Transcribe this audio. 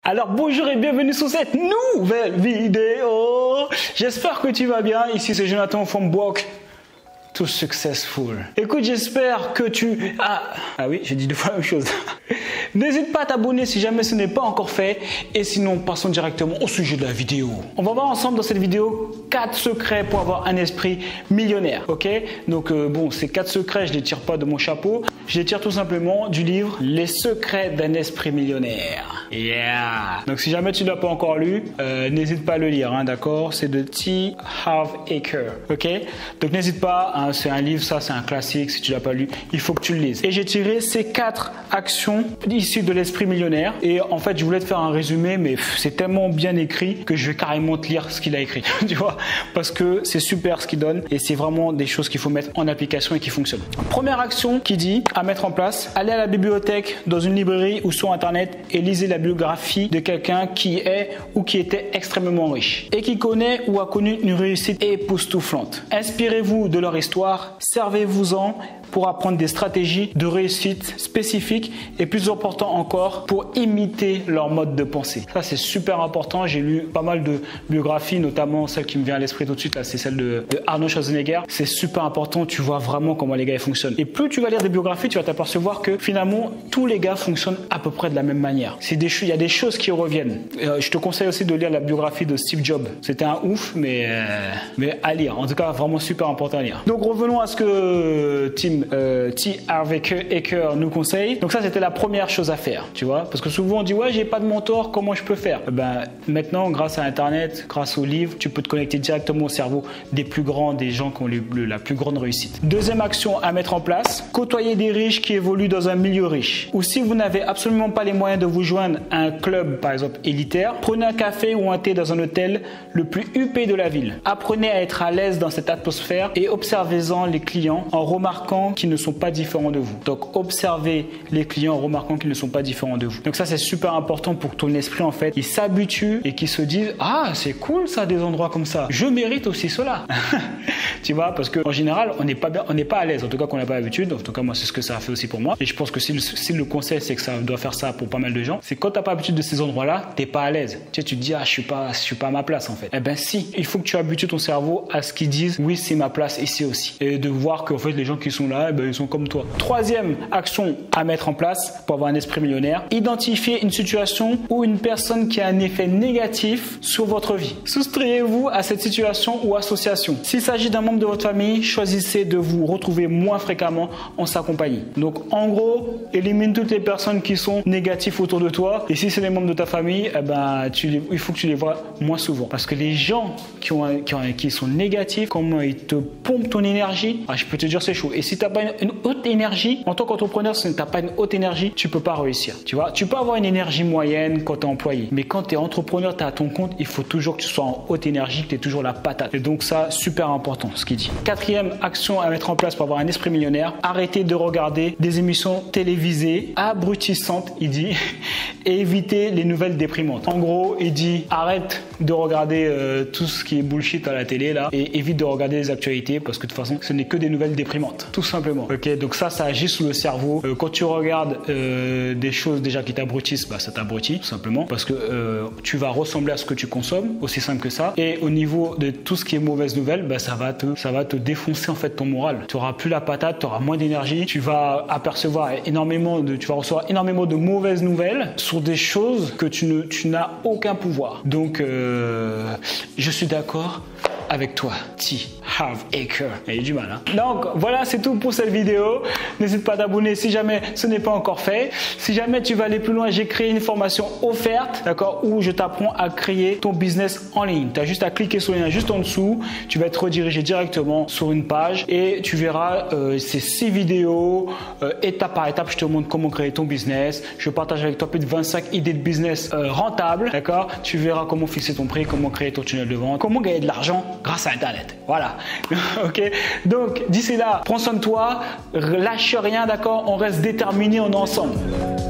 Alors bonjour et bienvenue sur cette nouvelle vidéo. J'espère que tu vas bien. Ici c'est Jonathan from Walk to Successful. Écoute, j'espère que tu... Ah oui, j'ai dit deux fois la même chose. N'hésite pas à t'abonner si jamais ce n'est pas encore fait. Et sinon, passons directement au sujet de la vidéo. On va voir ensemble dans cette vidéo 4 secrets pour avoir un esprit millionnaire. Ok? Donc bon, ces 4 secrets, je ne les tire pas de mon chapeau. Je les tire tout simplement du livre Les secrets d'un esprit millionnaire. Yeah! Donc si jamais tu ne l'as pas encore lu, n'hésite pas à le lire, hein, d'accord? C'est de T. Harv Eker. Ok? Donc n'hésite pas, hein, c'est un livre, ça c'est un classique. Si tu ne l'as pas lu, il faut que tu le lises. Et j'ai tiré ces 4 actions issues de l'esprit millionnaire. Et en fait, je voulais te faire un résumé, mais c'est tellement bien écrit que je vais carrément te lire ce qu'il a écrit. Tu vois? Parce que c'est super ce qu'il donne et c'est vraiment des choses qu'il faut mettre en application et qui fonctionnent. Première action qui dit à mettre en place, allez à la bibliothèque, dans une librairie ou sur internet et lisez la biographie de quelqu'un qui est ou qui était extrêmement riche et qui connaît ou a connu une réussite époustouflante. Inspirez-vous de leur histoire, servez-vous-en pour apprendre des stratégies de réussite spécifiques et plus important encore pour imiter leur mode de pensée. Ça c'est super important. J'ai lu pas mal de biographies, notamment celle qui me vient à l'esprit tout de suite, c'est celle de Arnold Schwarzenegger. C'est super important, tu vois vraiment comment les gars ils fonctionnent. Et plus tu vas lire des biographies, tu vas t'apercevoir que finalement tous les gars fonctionnent à peu près de la même manière. Il y a des choses qui reviennent. Je te conseille aussi de lire la biographie de Steve Jobs. C'était un ouf, mais à lire. En tout cas, vraiment super important à lire. Donc revenons à ce que T. Harv Eker nous conseille. Donc ça, c'était la première chose à faire, tu vois. Parce que souvent, on dit, ouais, j'ai pas de mentor, comment je peux faire? Maintenant, grâce à Internet, grâce aux livres, tu peux te connecter directement au cerveau des plus grands, des gens qui ont la plus grande réussite. Deuxième action à mettre en place, côtoyer des riches qui évoluent dans un milieu riche. Ou si vous n'avez absolument pas les moyens de vous joindre à un club, par exemple, élitaire, prenez un café ou un thé dans un hôtel le plus huppé de la ville. Apprenez à être à l'aise dans cette atmosphère et observez-en les clients en remarquant qu'ils ne sont pas différents de vous. Donc, observez les clients en remarquant qu'ils ne sont pas différents de vous. Donc ça, c'est super important pour que ton esprit, en fait, il s'habitue et qu'il se dise, ah, c'est cool ça, des endroits comme ça. Je mérite aussi cela. Tu vois, parce qu'en général, on n'est pas à l'aise. En tout cas, qu'on n'a pas l'habitude. En tout cas, moi, c'est ce que ça a fait aussi pour moi. Et je pense que si le conseil, c'est que ça doit faire ça pour pas mal de gens, c'est quand t'as pas l'habitude de ces endroits-là, t'es pas à l'aise. Tu te dis, ah, je suis pas à ma place, en fait. Eh ben, si. Il faut que tu habitues ton cerveau à ce qu'ils disent, oui, c'est ma place ici aussi. Et de voir qu'en fait, les gens qui sont là, eh ben, ils sont comme toi. Troisième action à mettre en place pour avoir un esprit millionnaire, identifier une situation ou une personne qui a un effet négatif sur votre vie. Soustrayez-vous à cette situation ou association. S'il s'agit d'un membre de votre famille, choisissez de vous retrouver moins fréquemment en sa compagnie. Donc, en gros, élimine toutes les personnes qui sont négatives autour de toi. Et si c'est les membres de ta famille, eh ben, il faut que tu les vois moins souvent. Parce que les gens qui sont négatifs, comment ils te pompent ton énergie, je peux te dire c'est chaud. Et si tu n'as pas une haute énergie, en tant qu'entrepreneur, si tu n'as pas une haute énergie, tu peux pas réussir. Tu vois, tu peux avoir une énergie moyenne quand tu es employé. Mais quand tu es entrepreneur, tu es à ton compte, il faut toujours que tu sois en haute énergie, que tu aies toujours la patate. Et donc ça, super important ce qu'il dit. Quatrième action à mettre en place pour avoir un esprit millionnaire, arrêtez de regarder des émissions télévisées abrutissantes, il dit, et évitez les nouvelles déprimantes. En gros, il dit, arrête de regarder tout ce qui est bullshit à la télé là, et évite de regarder les actualités parce que de toute façon, ce n'est que des nouvelles déprimantes, tout simplement. Ok, donc ça agit sur le cerveau. Quand tu regardes des choses déjà qui t'abrutissent, ça t'abrutit tout simplement parce que tu vas ressembler à ce que tu consommes, aussi simple que ça. Et au niveau de tout ce qui est mauvaise nouvelle, ça va te défoncer en fait ton moral. Tu auras plus la patate, tu auras moins d'énergie, tu vas recevoir énormément de mauvaises nouvelles sur des choses que tu n'as aucun pouvoir. Donc je suis d'accord avec toi, T. Harv Eker. Il y a du mal, hein. Donc, voilà, c'est tout pour cette vidéo. N'hésite pas à t'abonner si jamais ce n'est pas encore fait. Si jamais tu vas aller plus loin, j'ai créé une formation offerte, d'accord, où je t'apprends à créer ton business en ligne. Tu as juste à cliquer sur le lien juste en dessous. Tu vas être redirigé directement sur une page et tu verras ces 6 vidéos, étape par étape. Je te montre comment créer ton business. Je partage avec toi plus de 25 idées de business rentables, d'accord. Tu verras comment fixer ton prix, comment créer ton tunnel de vente, comment gagner de l'argent grâce à Internet. Voilà. Ok. Donc, d'ici là, prends soin de toi, lâche rien, d'accord? On reste déterminés, on est ensemble.